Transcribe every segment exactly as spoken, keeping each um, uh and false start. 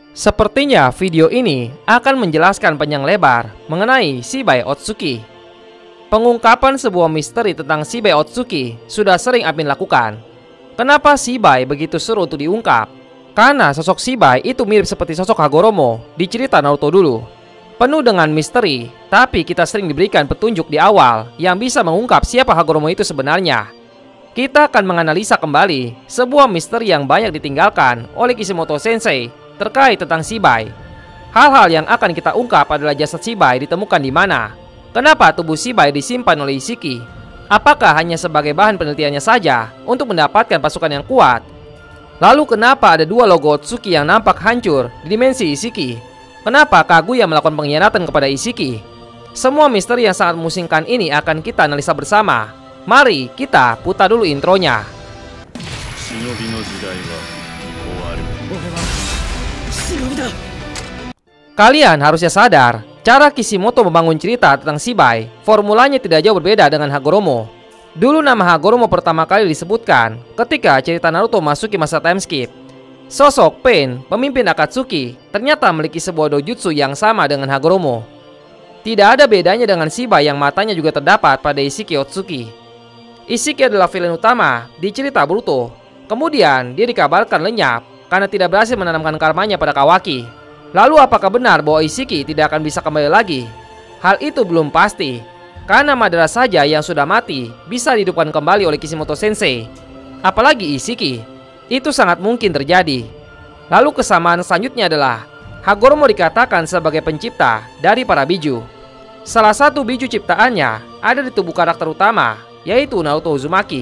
Sepertinya video ini akan menjelaskan panjang lebar mengenai Shibai Otsuki. Pengungkapan sebuah misteri tentang Shibai Otsuki sudah sering Apin lakukan. Kenapa Shibai begitu seru untuk diungkap? Karena sosok Shibai itu mirip seperti sosok Hagoromo di cerita Naruto dulu. Penuh dengan misteri, tapi kita sering diberikan petunjuk di awal yang bisa mengungkap siapa Hagoromo itu sebenarnya. Kita akan menganalisa kembali sebuah misteri yang banyak ditinggalkan oleh Kishimoto Sensei terkait tentang Shibai. Hal-hal yang akan kita ungkap adalah jasad Shibai ditemukan di mana, kenapa tubuh Shibai disimpan oleh Isshiki, apakah hanya sebagai bahan penelitiannya saja untuk mendapatkan pasukan yang kuat, lalu kenapa ada dua logo Otsuki yang nampak hancur di dimensi Isshiki, kenapa Kaguya melakukan pengkhianatan kepada Isshiki. Semua misteri yang sangat memusingkan ini akan kita analisa bersama. Mari kita putar dulu intronya. Kalian harusnya sadar, cara Kishimoto membangun cerita tentang Shibai, formulanya tidak jauh berbeda dengan Hagoromo. Dulu nama Hagoromo pertama kali disebutkan ketika cerita Naruto masuki masa time skip. Sosok Pain, pemimpin Akatsuki, ternyata memiliki sebuah dojutsu yang sama dengan Hagoromo. Tidak ada bedanya dengan Shibai yang matanya juga terdapat pada Isshiki Otsuki. Isshiki adalah villain utama di cerita Boruto. Kemudian dia dikabarkan lenyap karena tidak berhasil menanamkan karmanya pada Kawaki. Lalu apakah benar bahwa Isshiki tidak akan bisa kembali lagi? Hal itu belum pasti, karena Madara saja yang sudah mati bisa dihidupkan kembali oleh Kishimoto Sensei. Apalagi Isshiki. Itu sangat mungkin terjadi. Lalu kesamaan selanjutnya adalah Hagoromo dikatakan sebagai pencipta dari para biju. Salah satu biju ciptaannya ada di tubuh karakter utama, yaitu Naruto Uzumaki.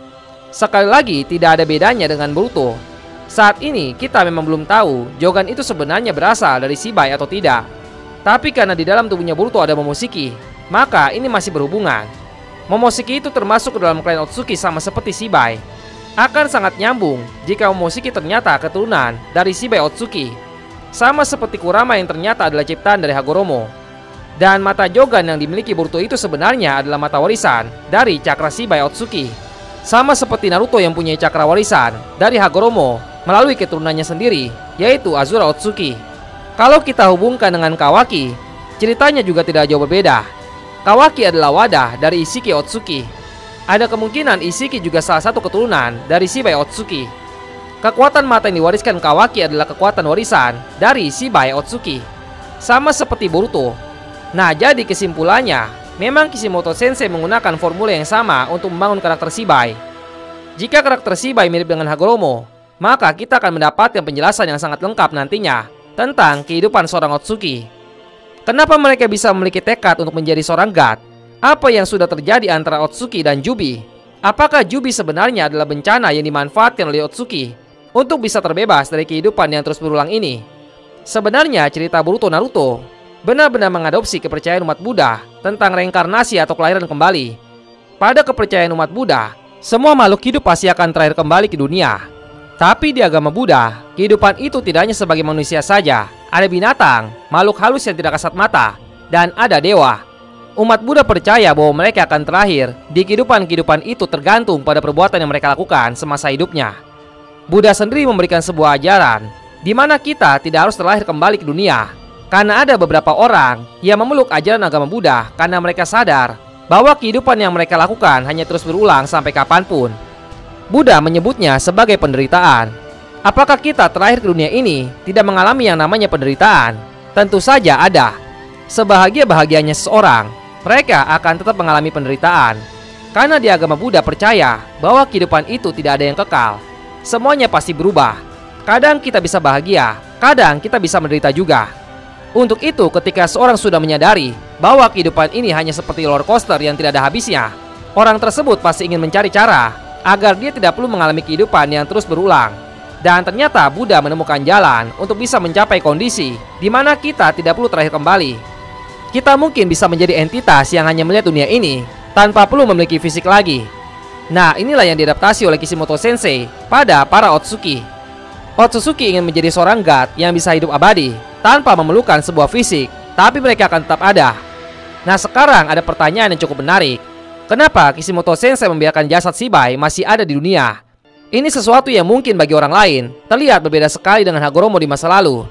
Sekali lagi tidak ada bedanya dengan Boruto. Saat ini kita memang belum tahu Jogan itu sebenarnya berasal dari Shibai atau tidak. Tapi karena di dalam tubuhnya Boruto ada Momoshiki, maka ini masih berhubungan. Momoshiki itu termasuk ke dalam klan Otsuki sama seperti Shibai. Akan sangat nyambung jika Momoshiki ternyata keturunan dari Shibai Otsuki, sama seperti Kurama yang ternyata adalah ciptaan dari Hagoromo. Dan mata Jogan yang dimiliki Boruto itu sebenarnya adalah mata warisan dari cakra Shibai Otsuki, sama seperti Naruto yang punya cakra warisan dari Hagoromo melalui keturunannya sendiri, yaitu Azura Otsuki. Kalau kita hubungkan dengan Kawaki, ceritanya juga tidak jauh berbeda. Kawaki adalah wadah dari Isshiki Otsuki. Ada kemungkinan Isshiki juga salah satu keturunan dari Shibai Otsuki. Kekuatan mata yang diwariskan Kawaki adalah kekuatan warisan dari Shibai Otsuki, sama seperti Boruto. Nah, jadi kesimpulannya, memang Kishimoto Sensei menggunakan formula yang sama untuk membangun karakter Shibai. Jika karakter Shibai mirip dengan Hagoromo, maka kita akan mendapatkan penjelasan yang sangat lengkap nantinya tentang kehidupan seorang Otsuki. Kenapa mereka bisa memiliki tekad untuk menjadi seorang god? Apa yang sudah terjadi antara Otsuki dan Jubi? Apakah Jubi sebenarnya adalah bencana yang dimanfaatkan oleh Otsuki untuk bisa terbebas dari kehidupan yang terus berulang ini? Sebenarnya cerita Boruto Naruto benar-benar mengadopsi kepercayaan umat Buddha tentang reinkarnasi atau kelahiran kembali. Pada kepercayaan umat Buddha, semua makhluk hidup pasti akan terakhir kembali ke dunia. Tapi di agama Buddha, kehidupan itu tidak hanya sebagai manusia saja. Ada binatang, makhluk halus yang tidak kasat mata, dan ada dewa. Umat Buddha percaya bahwa mereka akan terakhir di kehidupan-kehidupan itu tergantung pada perbuatan yang mereka lakukan semasa hidupnya. Buddha sendiri memberikan sebuah ajaran di mana kita tidak harus terlahir kembali ke dunia, karena ada beberapa orang yang memeluk ajaran agama Buddha karena mereka sadar bahwa kehidupan yang mereka lakukan hanya terus berulang sampai kapanpun. Buddha menyebutnya sebagai penderitaan. Apakah kita terakhir ke dunia ini tidak mengalami yang namanya penderitaan? Tentu saja ada. Sebahagia-bahagianya seseorang, mereka akan tetap mengalami penderitaan. Karena di agama Buddha percaya bahwa kehidupan itu tidak ada yang kekal. Semuanya pasti berubah. Kadang kita bisa bahagia, kadang kita bisa menderita juga. Untuk itu ketika seorang sudah menyadari bahwa kehidupan ini hanya seperti roller coaster yang tidak ada habisnya, orang tersebut pasti ingin mencari cara agar dia tidak perlu mengalami kehidupan yang terus berulang. Dan ternyata Buddha menemukan jalan untuk bisa mencapai kondisi di mana kita tidak perlu terakhir kembali. Kita mungkin bisa menjadi entitas yang hanya melihat dunia ini tanpa perlu memiliki fisik lagi. Nah, inilah yang diadaptasi oleh Kishimoto Sensei pada para Otsuki. Otsutsuki ingin menjadi seorang god yang bisa hidup abadi tanpa memerlukan sebuah fisik, tapi mereka akan tetap ada. Nah, sekarang ada pertanyaan yang cukup menarik. Kenapa Kishimoto Sensei membiarkan jasad Shibai masih ada di dunia? Ini sesuatu yang mungkin bagi orang lain terlihat berbeda sekali dengan Hagoromo di masa lalu.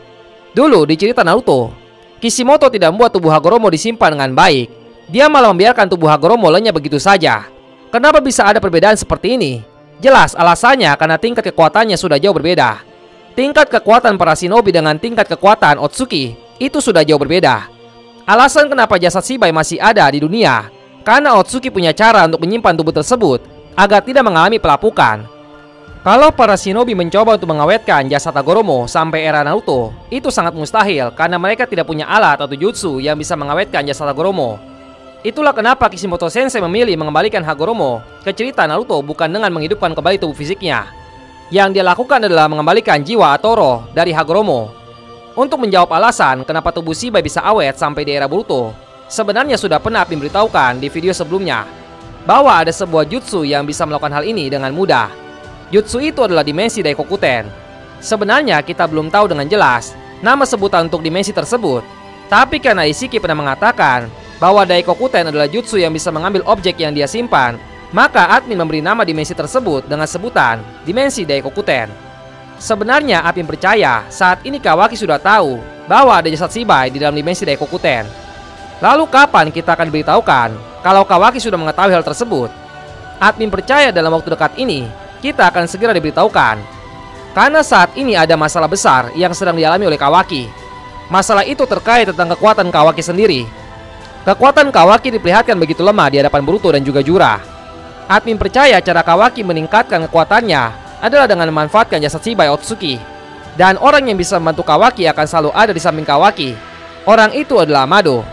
Dulu di cerita Naruto, Kishimoto tidak membuat tubuh Hagoromo disimpan dengan baik. Dia malah membiarkan tubuh Hagoromo lenyap begitu saja. Kenapa bisa ada perbedaan seperti ini? Jelas alasannya karena tingkat kekuatannya sudah jauh berbeda. Tingkat kekuatan para shinobi dengan tingkat kekuatan Otsutsuki itu sudah jauh berbeda. Alasan kenapa jasad Shibai masih ada di dunia karena Otsutsuki punya cara untuk menyimpan tubuh tersebut agar tidak mengalami pelapukan. Kalau para shinobi mencoba untuk mengawetkan jasad Hagoromo sampai era Naruto, itu sangat mustahil karena mereka tidak punya alat atau jutsu yang bisa mengawetkan jasad Hagoromo. Itulah kenapa Kishimoto Sensei memilih mengembalikan Hagoromo ke cerita Naruto bukan dengan menghidupkan kembali tubuh fisiknya. Yang dia lakukan adalah mengembalikan jiwa atau roh dari Hagoromo. Untuk menjawab alasan kenapa tubuh Shibai bisa awet sampai di era Boruto, sebenarnya sudah pernah diberitahukan di video sebelumnya bahwa ada sebuah jutsu yang bisa melakukan hal ini dengan mudah. Jutsu itu adalah dimensi Daikokuten. Sebenarnya kita belum tahu dengan jelas nama sebutan untuk dimensi tersebut, tapi karena Ishiki pernah mengatakan bahwa Daikokuten adalah jutsu yang bisa mengambil objek yang dia simpan, maka admin memberi nama dimensi tersebut dengan sebutan dimensi Daikokuten. Sebenarnya admin percaya saat ini Kawaki sudah tahu bahwa ada jasad Shibai di dalam dimensi Daikokuten. Lalu kapan kita akan diberitahukan kalau Kawaki sudah mengetahui hal tersebut? Admin percaya dalam waktu dekat ini kita akan segera diberitahukan. Karena saat ini ada masalah besar yang sedang dialami oleh Kawaki. Masalah itu terkait tentang kekuatan Kawaki sendiri. Kekuatan Kawaki diperlihatkan begitu lemah di hadapan Boruto dan juga Jura. Admin percaya cara Kawaki meningkatkan kekuatannya adalah dengan memanfaatkan jasad Shibai Otsutsuki. Dan orang yang bisa membantu Kawaki akan selalu ada di samping Kawaki. Orang itu adalah Amado.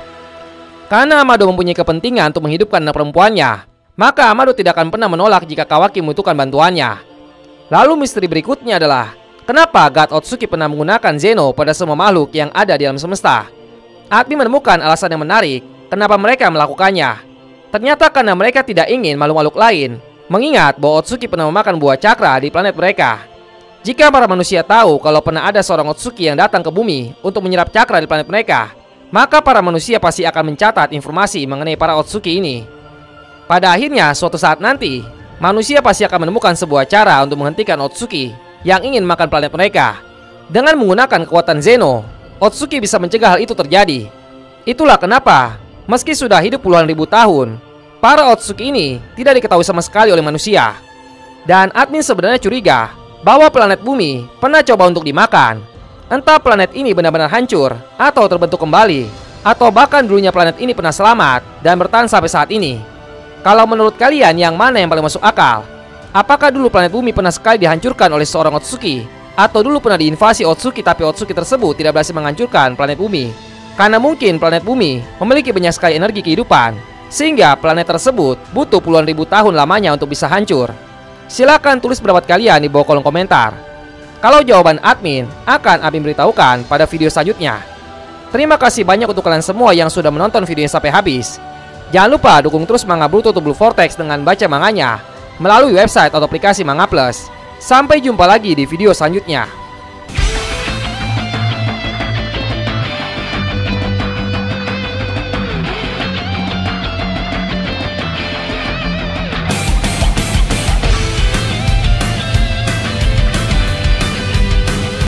Karena Amado mempunyai kepentingan untuk menghidupkan anak perempuannya, maka Amado tidak akan pernah menolak jika Kawaki membutuhkan bantuannya. Lalu misteri berikutnya adalah kenapa God Otsutsuki pernah menggunakan Zeno pada semua makhluk yang ada di alam semesta. Admin menemukan alasan yang menarik kenapa mereka melakukannya. Ternyata karena mereka tidak ingin makhluk-makhluk lain mengingat bahwa Otsutsuki pernah memakan buah cakra di planet mereka. Jika para manusia tahu kalau pernah ada seorang Otsutsuki yang datang ke bumi untuk menyerap cakra di planet mereka, maka para manusia pasti akan mencatat informasi mengenai para Otsutsuki ini. Pada akhirnya, suatu saat nanti, manusia pasti akan menemukan sebuah cara untuk menghentikan Otsutsuki yang ingin makan planet mereka. Dengan menggunakan kekuatan Zeno, Otsutsuki bisa mencegah hal itu terjadi. Itulah kenapa, meski sudah hidup puluhan ribu tahun, para Otsutsuki ini tidak diketahui sama sekali oleh manusia. Dan admin sebenarnya curiga bahwa planet bumi pernah coba untuk dimakan. Entah planet ini benar-benar hancur atau terbentuk kembali, atau bahkan dulunya planet ini pernah selamat dan bertahan sampai saat ini. Kalau menurut kalian yang mana yang paling masuk akal? Apakah dulu planet bumi pernah sekali dihancurkan oleh seorang Otsutsuki? Atau dulu pernah diinvasi Otsutsuki tapi Otsutsuki tersebut tidak berhasil menghancurkan planet bumi? Karena mungkin planet bumi memiliki banyak sekali energi kehidupan, sehingga planet tersebut butuh puluhan ribu tahun lamanya untuk bisa hancur. Silahkan tulis pendapat kalian di bawah kolom komentar. Kalau jawaban admin akan admin beritahukan pada video selanjutnya. Terima kasih banyak untuk kalian semua yang sudah menonton videonya sampai habis. Jangan lupa dukung terus manga Boruto untuk Blue Vortex dengan baca manganya melalui website atau aplikasi Manga Plus. Sampai jumpa lagi di video selanjutnya.